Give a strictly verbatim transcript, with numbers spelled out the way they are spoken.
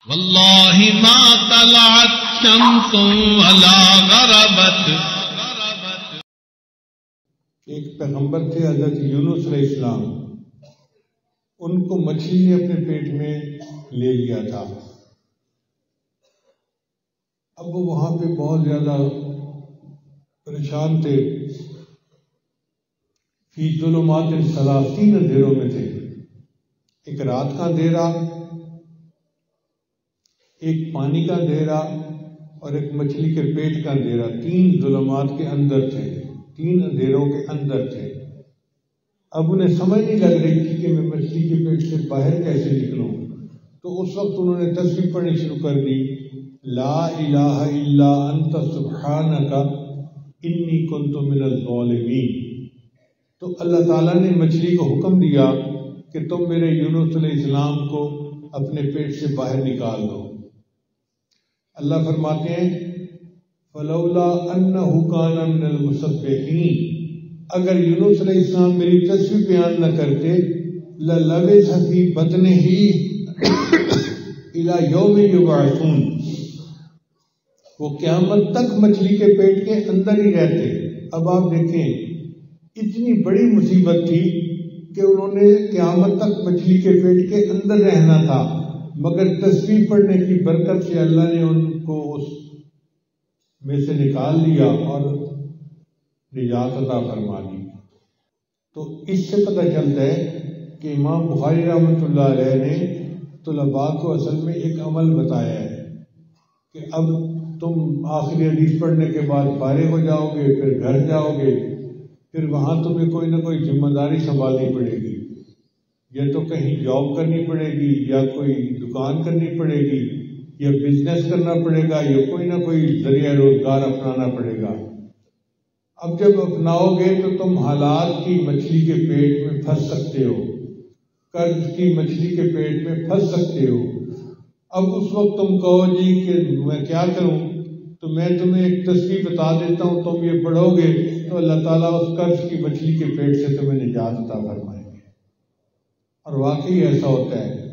واللہ ما طلعت شمس ولا غربت. ایک پیغمبر تھے حضرت یونس علیہ السلام، ان کو مچھلی نے اپنے پیٹ میں لے لیا تھا. اب وہ وہاں پہ بہت زیادہ پریشان تھے. فی ظلمات ثلاث، تین اندھیروں میں تھے. ایک رات کا اندھیرا، ایک پانی کا اندھیرا اور ایک مچھلی کے پیٹ کا اندھیرا. تین ظلمات کے اندر تھے، تین اندھیروں کے اندر تھے. اب انہیں سمجھ نہیں لگ رہی تھی کہ میں مچھلی کے پیٹ سے باہر کیسے نکلوں. تو اس وقت انہوں نے تسبیح پڑھنی شروع کر دی، لا الہ الا انت سبحانک انی کنت من الظالمین. تو اللہ تعالیٰ نے مچھلی کو حکم دیا کہ تم میرے یونس علیہ السلام کو اپنے پیٹ سے باہر نکال دو. اللہ فرماتے ہیں فلولا انہ کان من المسبحین، اگر یونس علیہ السلام میری تسبیح بیان نہ کرتے للبث فی بطنہ الی یوم یبعثون، وہ قیامت تک مچھلی کے پیٹ کے اندر ہی رہتے. اب آپ دیکھیں اتنی بڑی مصیبت تھی کہ انہوں نے قیامت تک مچھلی کے پیٹ کے اندر رہنا تھا، مگر تسبیح پڑھنے کی برکت سے اللہ نے ان کو اس میں سے نکال لیا اور نجات عطا فرما دی. تو اس سے پتہ چلتا ہے کہ امام بخاری رحمۃ اللہ علیہ نے طلباء کو اصل میں ایک عمل بتایا ہے کہ اب تم آخری حدیث پڑھنے کے بعد فارغ ہو جاؤ گے، پھر گھر جاؤ گے، پھر وہاں تمہیں کوئی نہ کوئی ذمہ داری سنبھالنی پڑے گی. یا تو کہیں جاب کرنی پڑے گی، یا کوئی دکان کرنی پڑے گی، یا بزنس کرنا پڑے گا، یا کوئی نہ کوئی ذریعہ روزگار اپنانا پڑے گا. اب جب اپناؤ گے تو تم حالات کی مچھلی کے پیٹ میں پھنس سکتے ہو، قرض کی مچھلی کے پیٹ میں پھنس سکتے ہو. اب اس وقت تم کہو جی کہ میں کیا کروں، تو میں تمہیں ایک تسبیح بتا دیتا ہوں، تم یہ پڑھو گے تو اللہ تعالیٰ اس قرض کی مچھلی کے پیٹ سے تمہیں نجات عطا فرمائے گے. اور واقعی ایسا ہوتا ہے.